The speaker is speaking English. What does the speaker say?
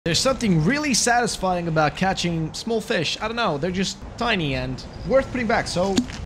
There's something really satisfying about catching small fish. I don't know, they're just tiny and worth putting back. So